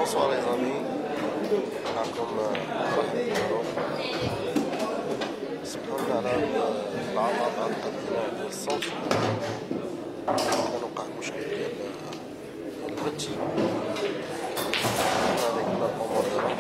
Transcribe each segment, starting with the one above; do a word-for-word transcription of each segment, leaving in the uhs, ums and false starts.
بونسوار لي زامي، معكم راح نديرو سمحوا لنا على العطلة ديال الصوت، كان وقع مشكل ديال البث، هذيك كل الأمور دابا.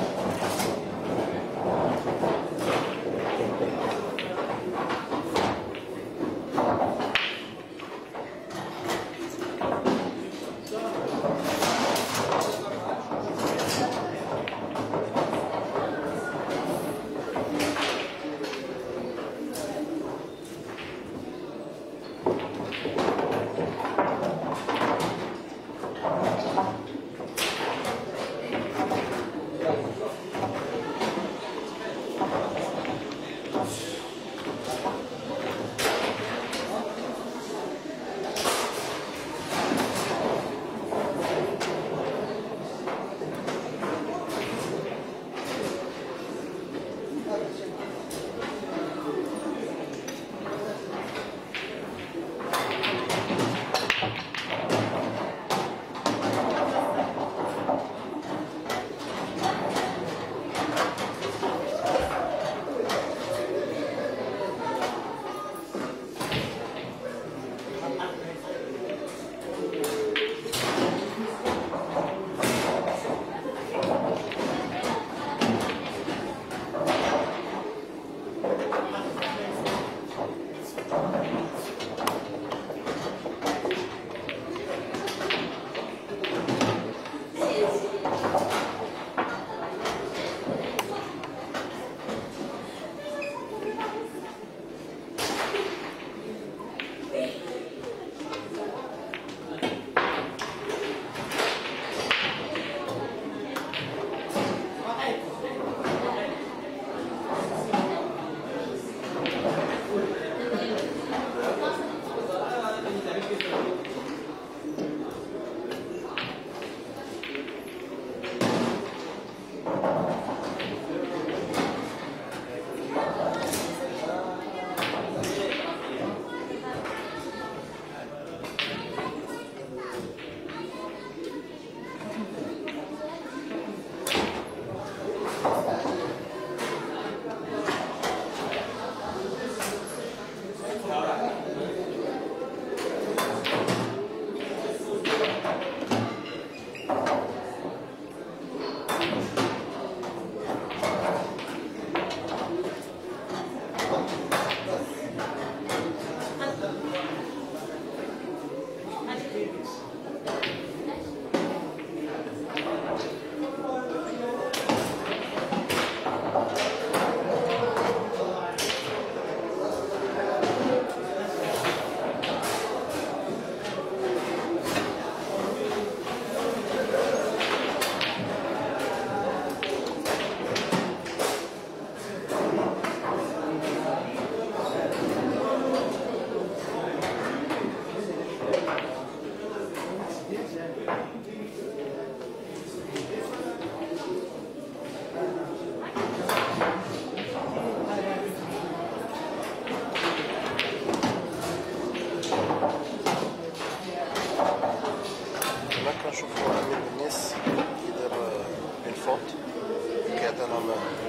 كنشوفو عامل الناس كيدير الفوت كيعطي لهم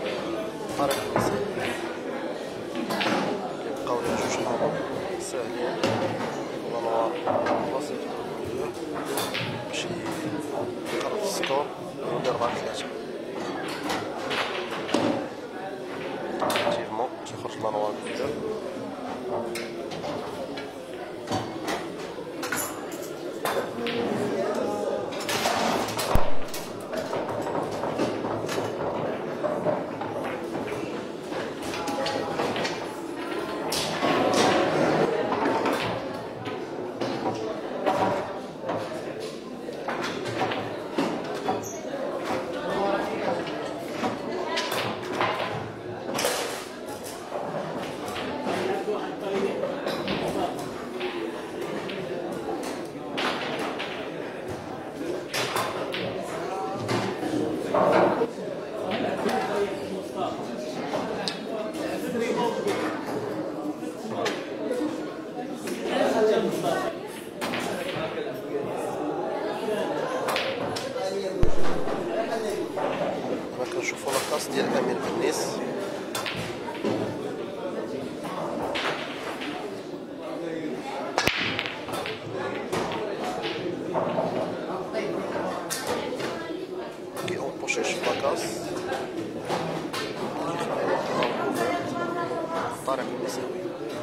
طريق المثال، كيبقاو ليه جوج حوايج ساهلين ونوار بسيط باش يقرب السكور ويولي ربعة ثلاثة. اكتيفمون تيخرج مانوال جديد. الخاص ديال امين بنيس. كي اونبوشي الشباكاس طارق النساوي.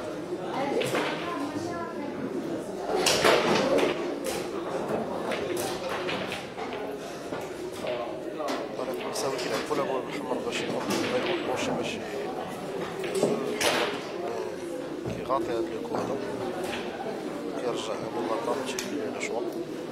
طارق النساوي كيلعب فوق الابواب الحمر باش يونبوشي باش يدخل الحمر، كيغاطي هاد الكو هذا كيرجع من المطار تيجي على شوط.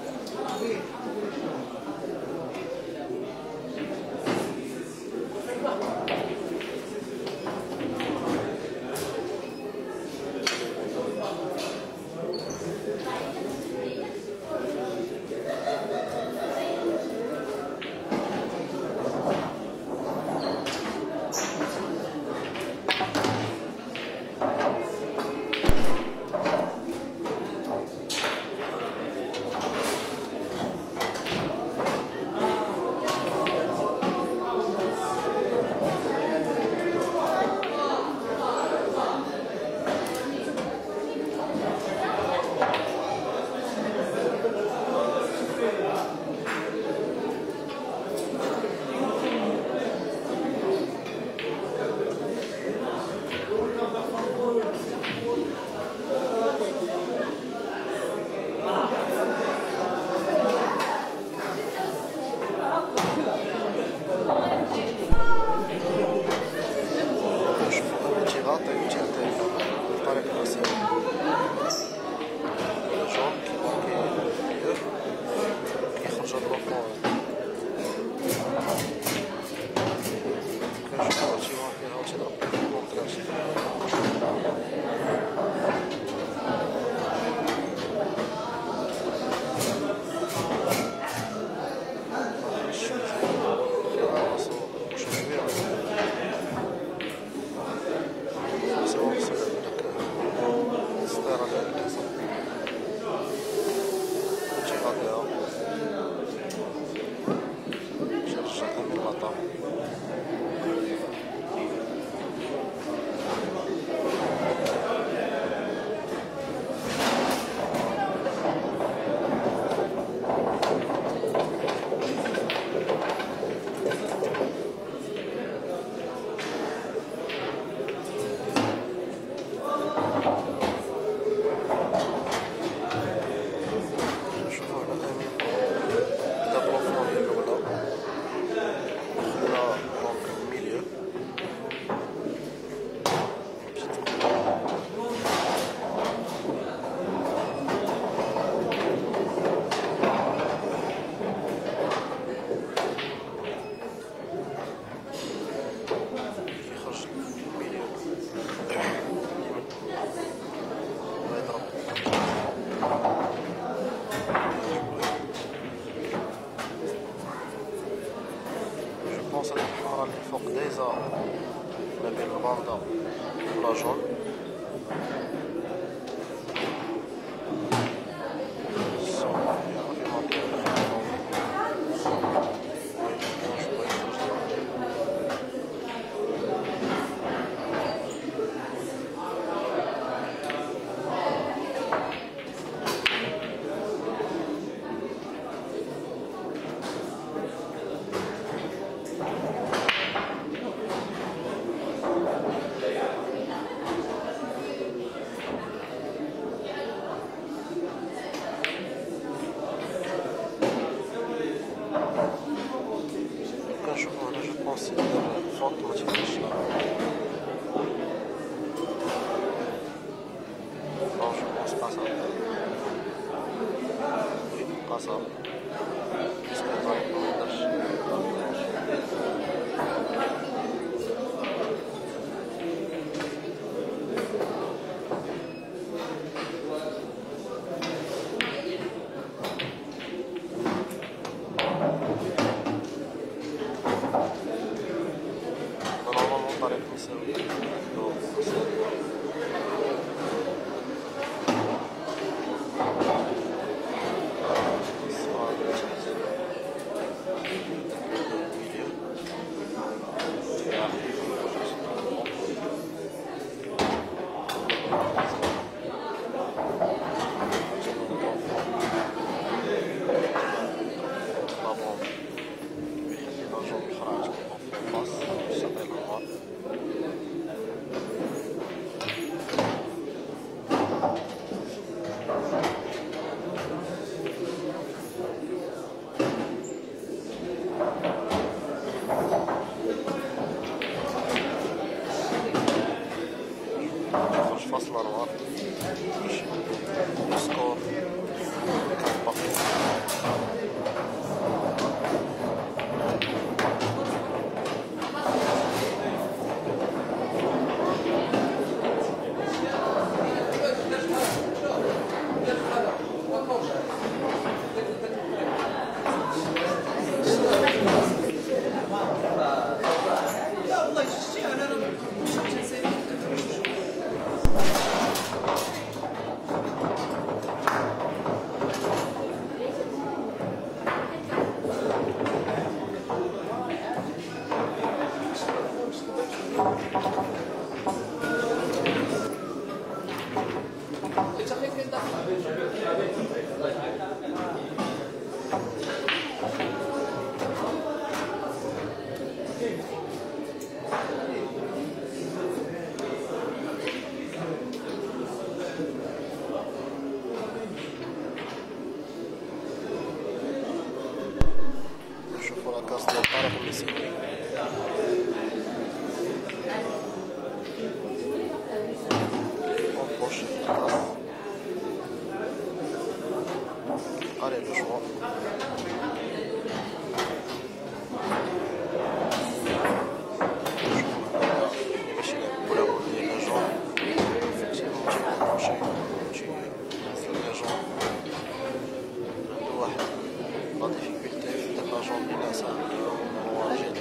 الحمراء اللي فوق دايزة ما بين الباندا ولا جون. الكاس ديال طارق المسيري. اون بوش الكاس على لو شوا ماشي ولا ديال لا جون effectivement تيبونشي تينزل لا جون عنده واحد لا ديفيكولتي في داك لا جون اللي ناسها مواجهة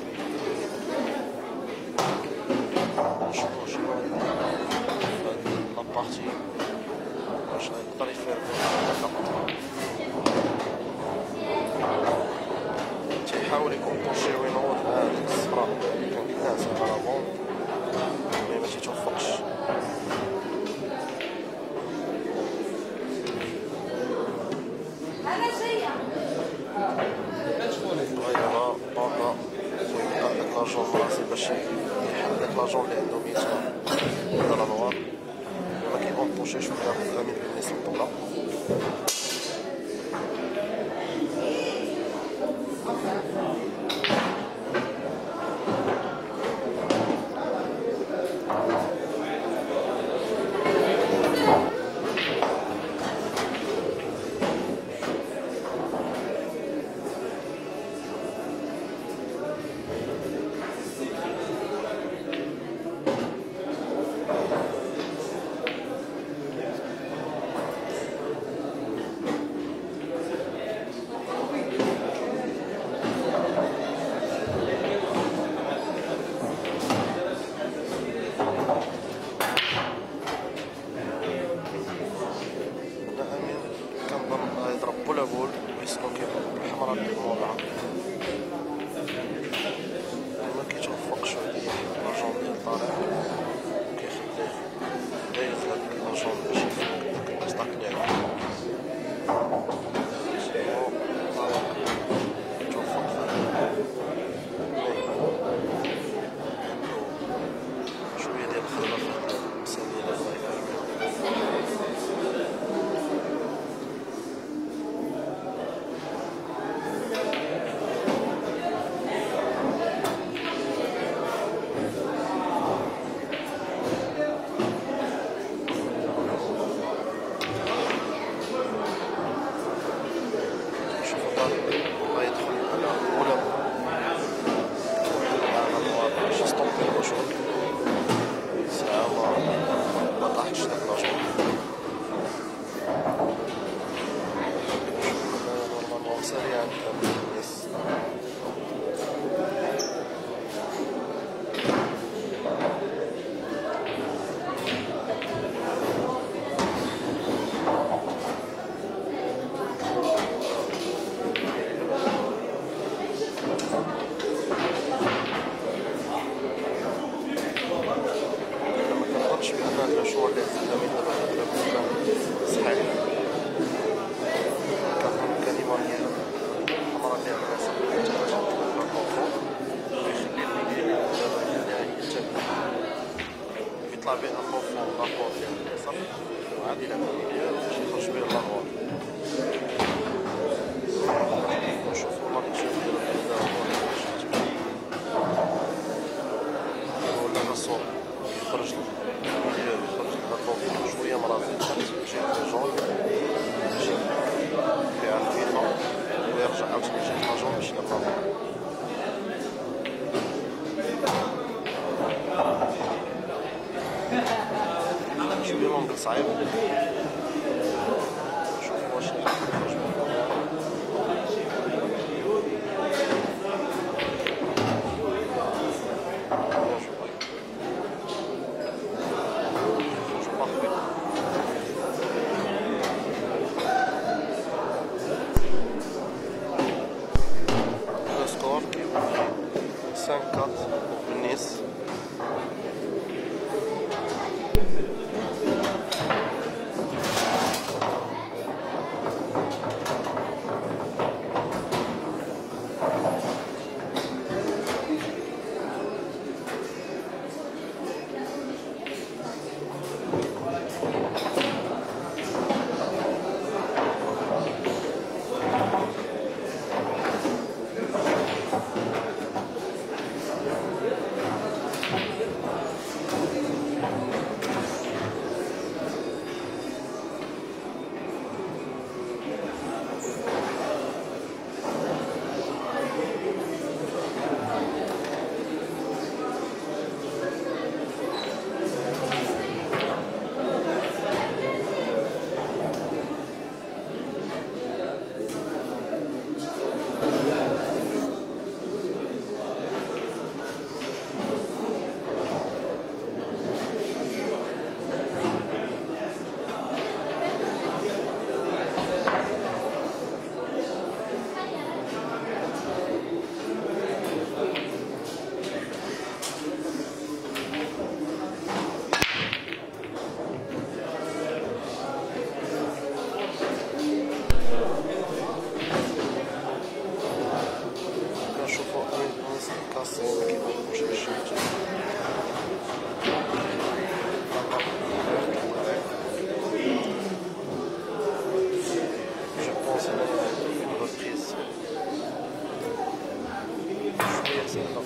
نشوفو شنو فهاد لابارتي واش غيقدر يفيرمي هاد تيحاول يكومبونشي وينوض مع هاديك الصفرا اللي كان ناعسة على بون مي ما تيتوفقش. غير بابا ويبقى داك لاجون راسي باش يحل داك لاجون اللي عندو ميتين ديال النوار ما كيكومبونشيش وياخد امين بالنسبة للطولة. يطلع بها الخوف والرقوة ديال اليسار وعاد يلعب باليمين باش يخرج بها اللاغوار. نشوفو ماتش ديال الهلال واش غتمشي ولا خاصو يخرج الميليو يخرج الهدف شوية مراتين تمشي للجون يمشي فيها الفيفا ويرجع عاوتاني يجي للجون باش يلعب لاغوار. شوية مونقل صعيب نشوفو واش يخرج لو سكور كيولي خمسة أربعة لنيس. سهلة.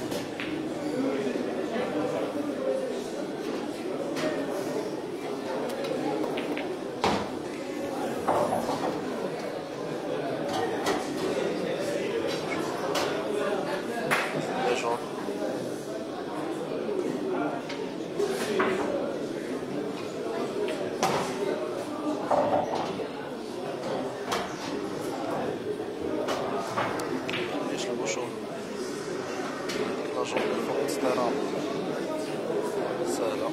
ليجون لاجون فوق ستيرا سهلة.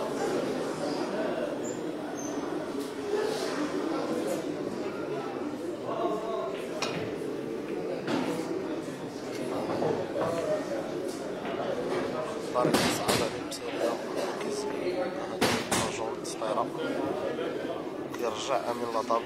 طريق صعب عليه مسالية كيزيد هاد لاجون ستيرا كيرجع أمين لاطاب.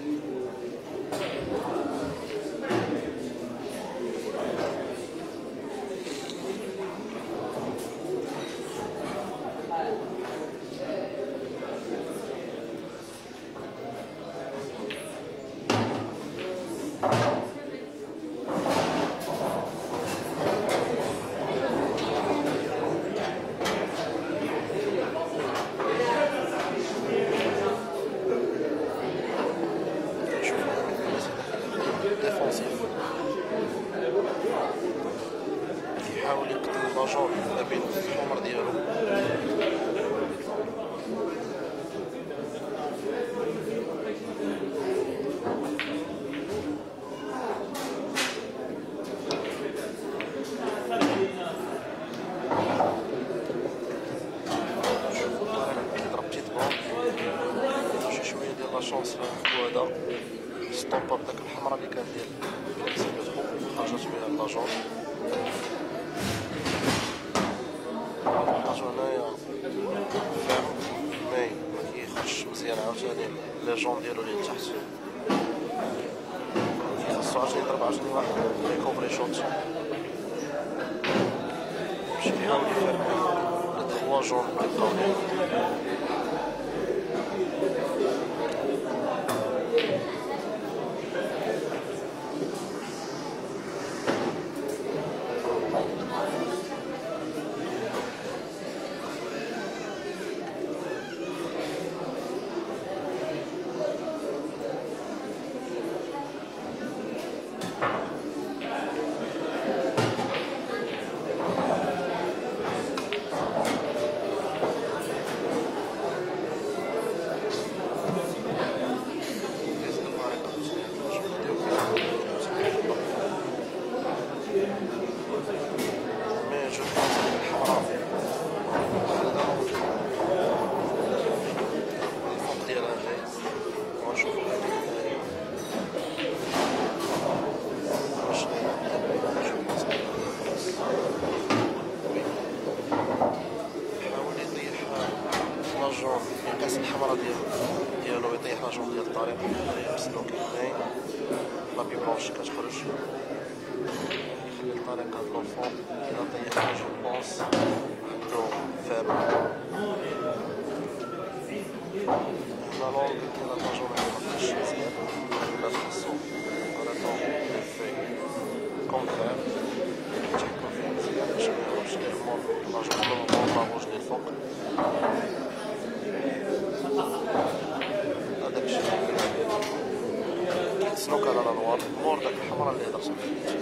كيحاول يقتل لاجون ما بين الحمر ديالو. كيضرب بتيت بون شي شويه ديال لاشونس في هذا ستوبا بداك الحمراء اللي كان ديال كيسميتو خرجت بها لاجون. لقاتو هنايا فاهم مي مكيخرجش مزيان عاوتاني ليجون ديالو اللي لتحت. خاصو عاوتاني يضرب عاوتاني واحد ريكوفري شوت باش يحاول يفرمي لي تخوا جون كيبقاو ليه. يقيس الحمراء ديالو ديالو يطيح لاجون ديال الطريق يمسلو كيهنايا لابي بلونش كتخرج يخلي الطريق هاد لوفون إلا طيح جو بونس عنده فابل. هنا لونغ ديال هاد لاجون مكانش مزيان ولا خاصو ريطون في كونترير يتحكم فيه مزيان باش ميهربش ليه المور لاجون لابوج ليه الفوق. هذاك الشيء كيتسنوك على الانوار مور داك الحمراء اللي هضرت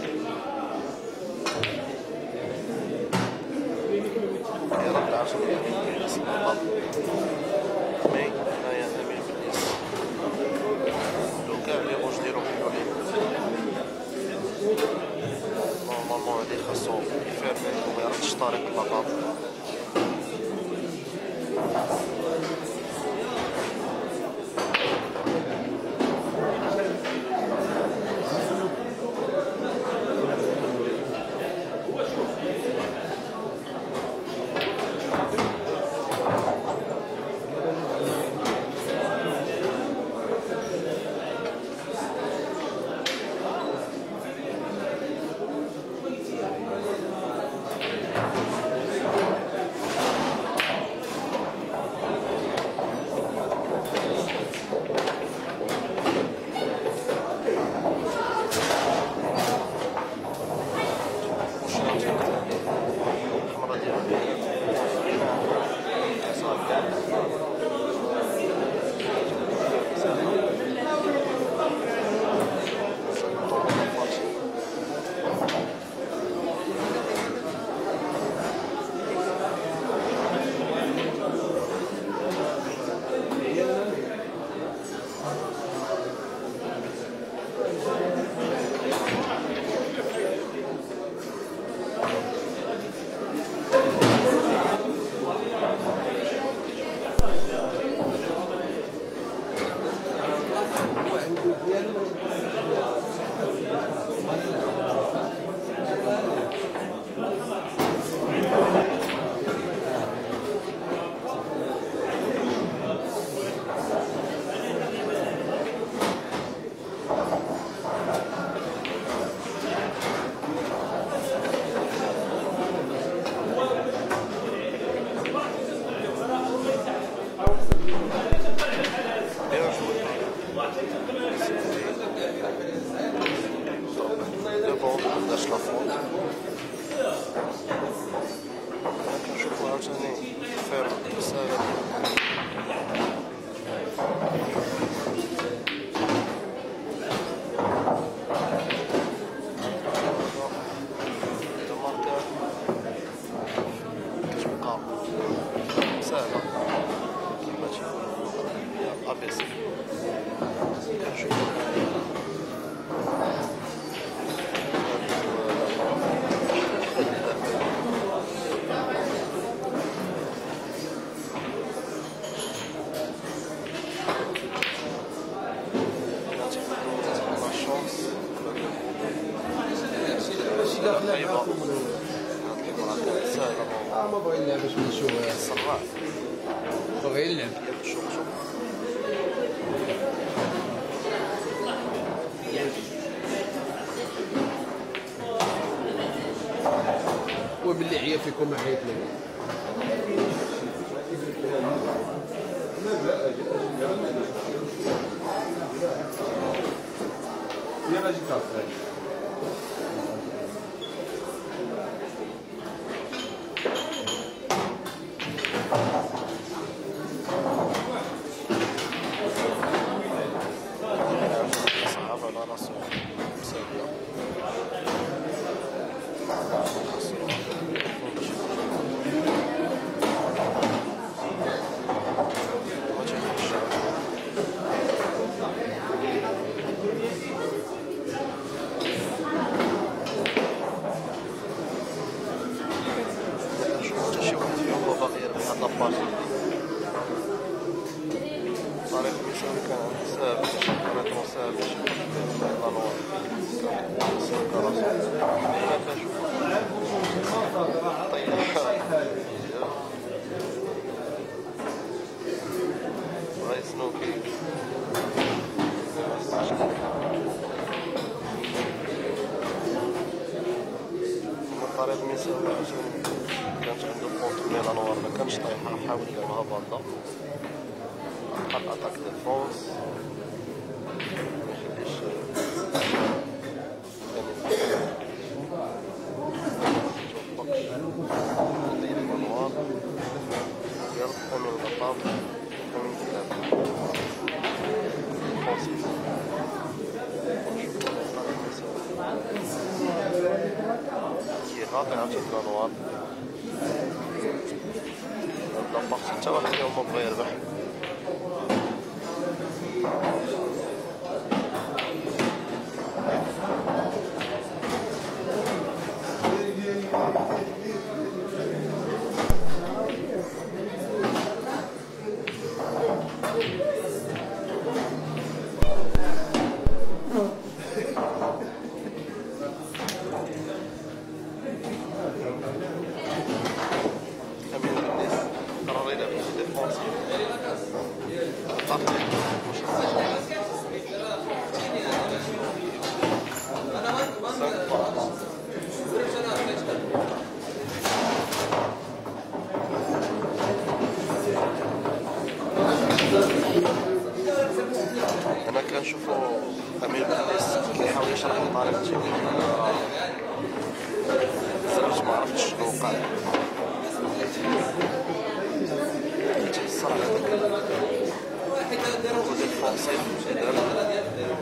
عليها كيرد عاوتاني الامين بالنسبه للباب مي هنايا الامين بالنسبه لو كاع لي غوج ديالو محلولين نورمالمون هادي خاصو يفيرمي وميردش طريق اللقاط. مدارش لافوت. كنشوفو عاوتاني فرق ساهل. سهلة كيما تيقولو أبيسي. كنشوفو ما بغي نلعب باش نشوف الصراع بغي نلعب شوف شوف وباللي عيا فيكم ما عيط لي يا غادي كافي طريق مثالي كان سهل طريق سهل باش يدخل الأنوار سلك راسو بغا يسنوكي الطريق مثالي عشان كانت عنده كونترولي الأنوار مكانش طايحة حاول يلعبها بالدا حط اتاك ديفونس ميخليش توفقش ندير المنوار يرد امين الغطاب امين كلاب ديفونسيف كي غاطي عاوتاني المنوار هاد لابارتي حتى واحد فيهم مبغا يربح هنا كنشوفو امير بليس كيحاول يشرح الطريق التكنيكي بزاف ما عرفتش شنو وقع كيتحصل على داك الكود الفونسيف اللي دار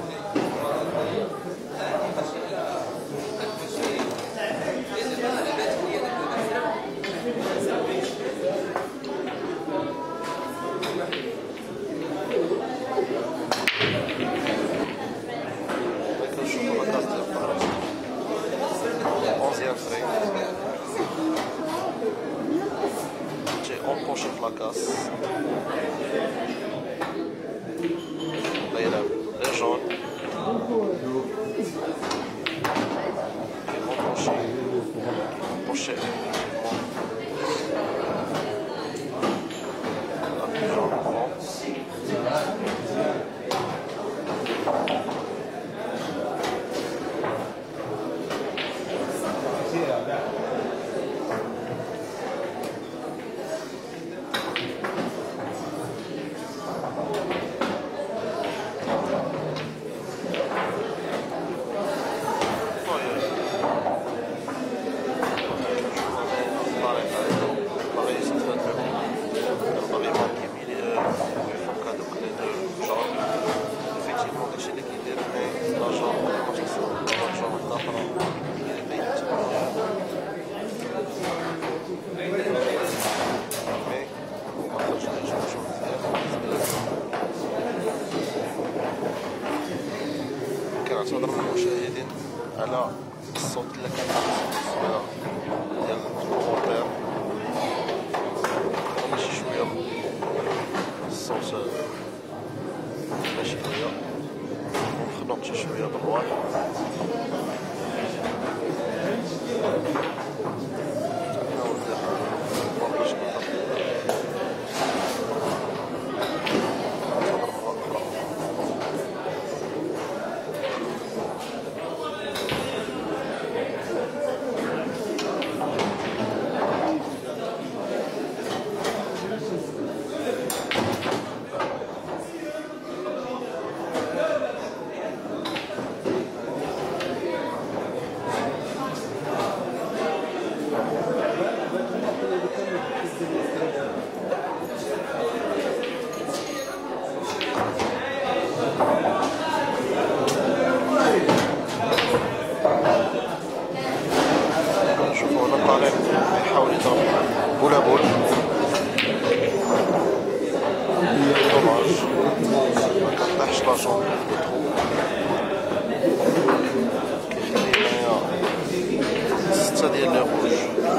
empoché la casse. Là, il y a les jaunes. Empoché. Empoché. La plus jaune, bon. Oh, yeah. على الصوت اللي كان التصويره ديال الكومونتير ماشي شويه الصوت ماشي شويه ونخنق شي شويه بالرواح يحاول يضرب بولا بول دوماج مكنطيحش لاجون كيخلي معايا ستة ديال لي روج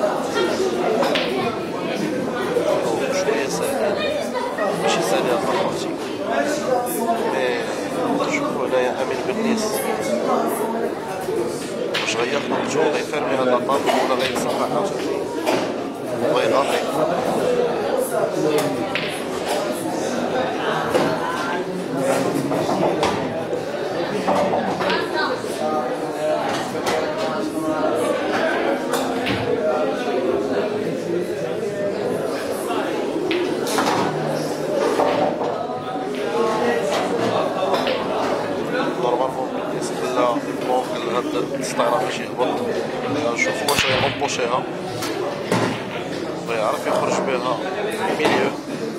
شوية ساهلين ماشي ساهلين هاد لابارتي مي كنشوفو هنايا أمين بنيس واش غير نقطو غيفيرمي هاد لاطاب ولا غيتصرف عاوتاني وغيغطي نورمالمون بنيس خلا ممكن هاد السطيرة باش يهبط نشوف واش غيغوبوشيها ويعرف يخرج بها ميليو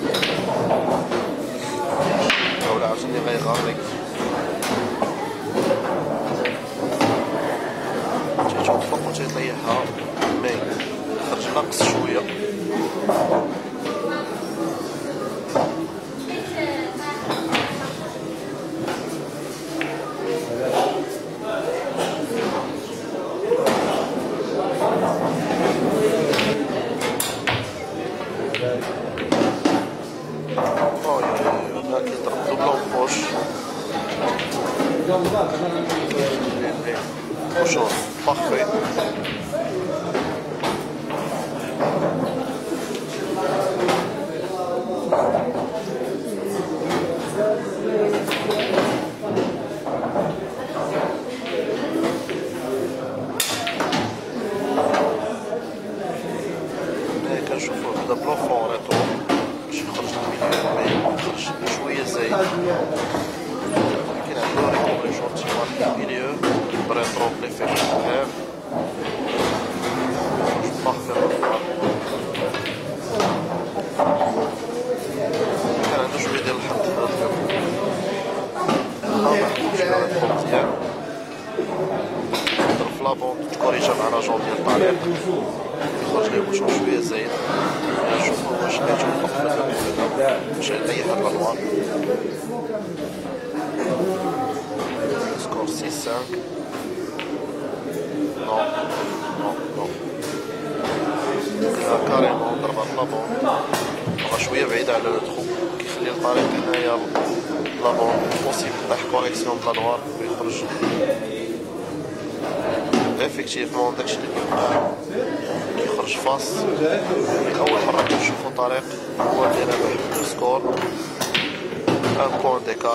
ولا عاوتاني غيغاري تيجي الفوق و تيطيحها مي خرج ناقص شوية Bonjour, parfait. هنا كنشوفو هدا بلافون ريتور باش يخرج الميليو مي يخرج شوية زايد كاين عندو ريكوبريشون تيماركي الميليو بريترو بليفي خفيف يخرج بارفي بالنهار كان عندو شوية ديال الحظ في هاد الفيلم ماعندوش هاد الحظ ديالو ضرب في لابونط تكوريجا مع لاجون ديال الطريق يخرج ليه بوشون شوية زايد نشوفو واش غيتوقف في هاد باش يطيح هاد الألوان سكور six cinq نو نو نو كدا كاريمون ضربة في لابون بقا شوية بعيدة على لو تخو كيخلي الطريق هنايا لابون بوسيبل طيح كوريكسيون بلا دوار ويخرج افيكتيفمون داكشي اللي كيوقع كيخرج فاس أول مرة كنشوفو طريق هو اللي رابح لو سكور ان بوان ديكار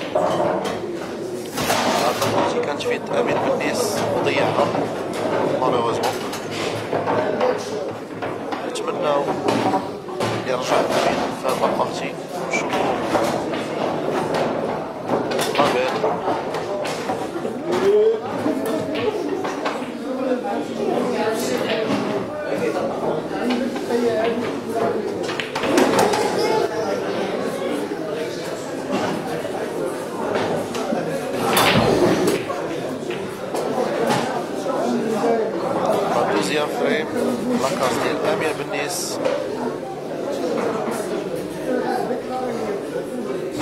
هاد البارتي كانت في يد أمين بنيس وضيعها مالوغوزمون نتمناو يرجع أمين في هاد البارتي ونشوفو قابل دوزيام فريم لاكاز ديال أمين بنيس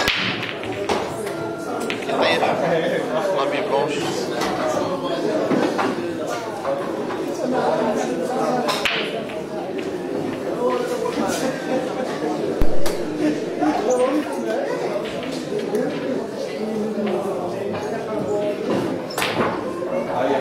كيطيح لابي بلونش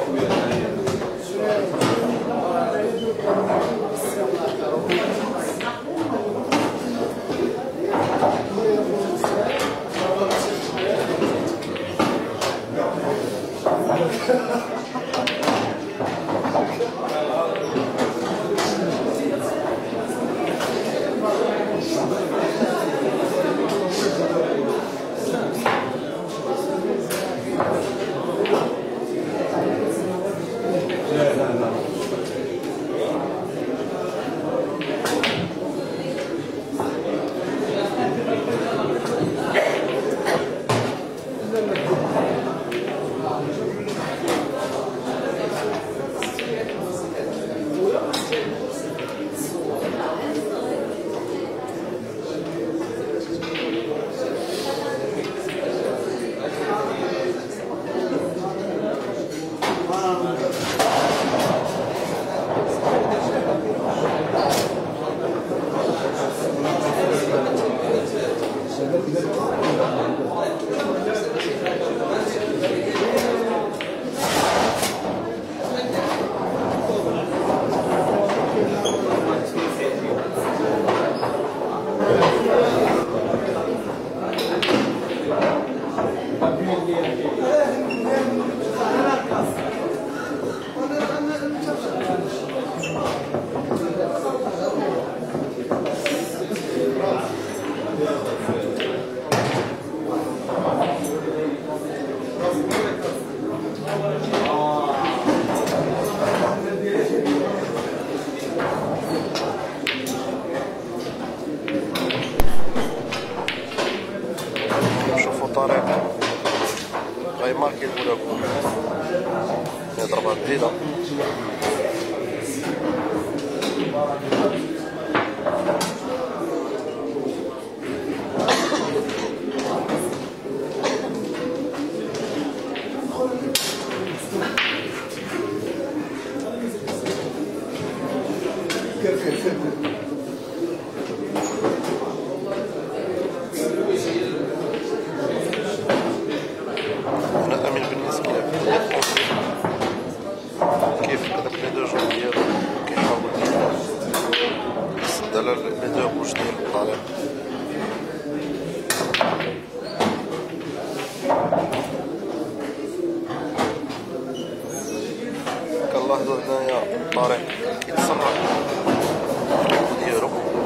نشوفو طريق غيماركي البولاكو ضربة جديدة. أنا أمين بالنسبة كيف هذاك لي دو جون ديالو كيحاول يسد على لي دو بوش ديال الطريق. كنلاحظو هنايا الطريق كيتسرع ديالو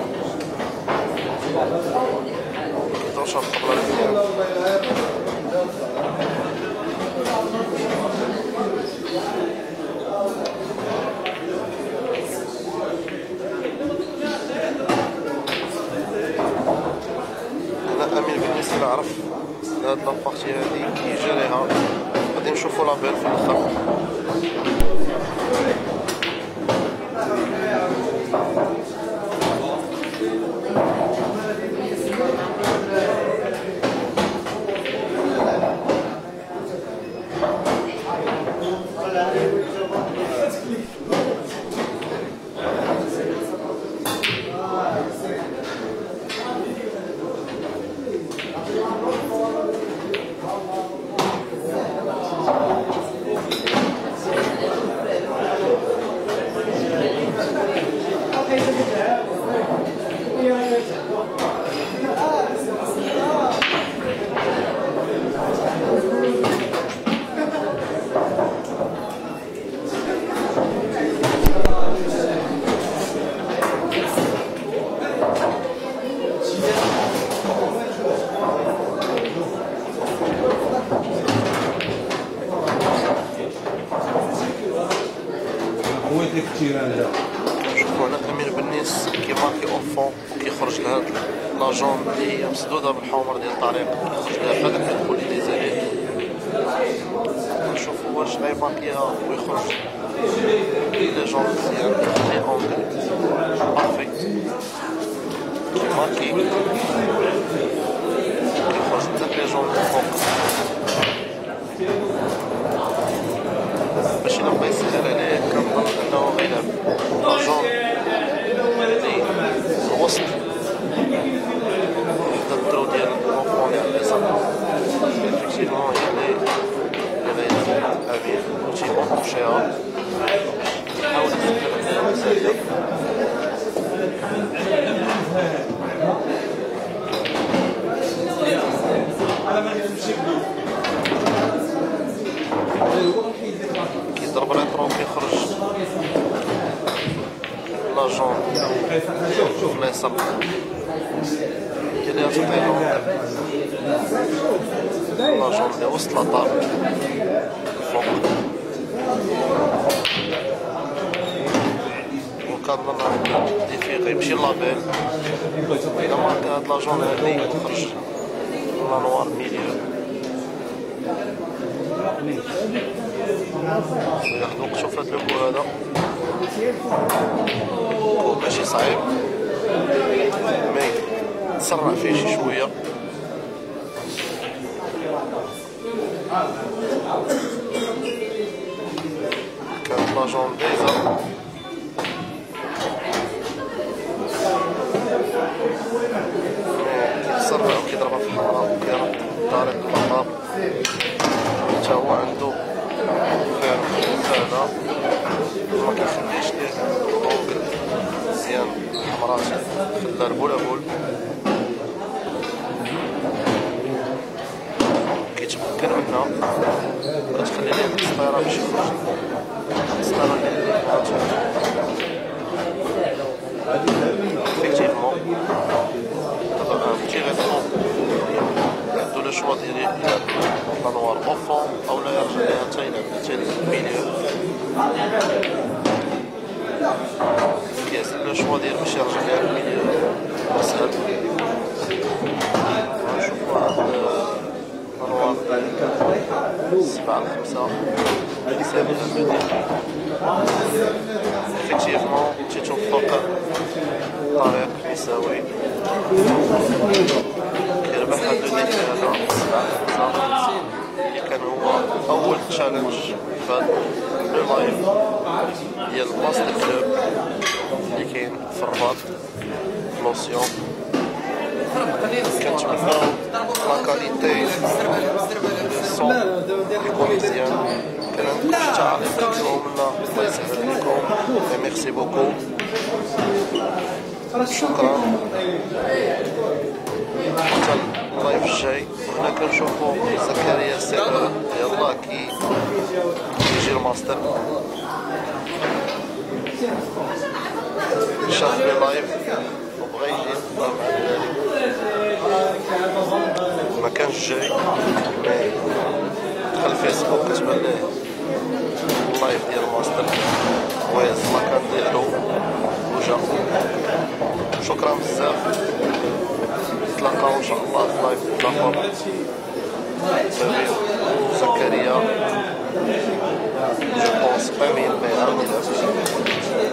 كيتوصل قبل الفينال. أنا أمين بالنسبة لعرف هاد لابارتي هادي كيجريها غادي نشوفو لابيل في الآخر. شوفوا هنا أمين بالنيس كيماركي أو فون وكيخرج لهاد لاجون اللي هي مسدودة بالحمر ديال الطريق، كيخرج لها فهاد كيدخل لي زاليه. نشوفوا واش غيماركيها ويخرج لي جون مزيان لي أونغل بارفي. كيماركي كيخرج حتى لي جون من فوق باش إلا بغا يسهل عليه. كنظن أنه غيلعب لاجون اللي الوسط حدا الدرو ديال لونفون اللي على اليسار. إفيكتيفمون هي اللي غيلعب أمين وتيمون شي عليها نحاول نسجل عليها مساجد. كيضرب ريترو كيخرج لاجون في اليسار كيدير تعطيلو لاجون اللي وسط لاطار فوق وكنظن ديفي غيمشي لابيل إلا ما هاد لاجون هادي تخرج لانوار ميليو ياخد وقتو في هاد الكو هذا. كو ماشي صعيب مي تسرع فيه شي شوية. كانت لاجون بيزا كيتسرع وكيضربها في الحمراء كيرد طريق المطار حتى هو عندو خير هذا ما كيخليش ليه اونكل مزيان الحمراء خلى البولا بول كيتمكن منها كتخلي ليه السطيرة باش يخرج السطيرة اللي effectivement دابا un petit rétro عندو لو شوا ديال يلعب لانوار او فون او لا يرجع ليها حتى يلعب حتى الميليو كيسال لو شوا ديال باش يرجع ليها الميليو اسهل. نشوفو هاد لانوار سبعة لخمسة حساب المدير effectivement تيتشوف فوق طريق يساوي كيربح هاد الديفي هذا سبعة خمسة اللي كان هو أول تشالنج في هاد لو لايف ديال ماستر كلوب اللي كاين في الرباط في لوسيون. كنتمناو لا كاليتي الصوت يكون مزيان. كان عندكم شي تعليق تكتبوهم لنا الله يسهل عليكم. ميرسي بوكو شكرا. حتى اللايف الجاي هنا كنشوفو زكريا السيد يلاه كي يجي الماستر شاف لي لايف وبغا يجي مع الدراري ما كانش جاي مي دخل فيسبوك كتبان ليه اللايف ديال الماستر وهز المكان ديالو وجا. شكرا بزاف. نتلاقاو ان شاء الله في لايف اخر. زكريا جو بونس با ميل مي عاود يلعب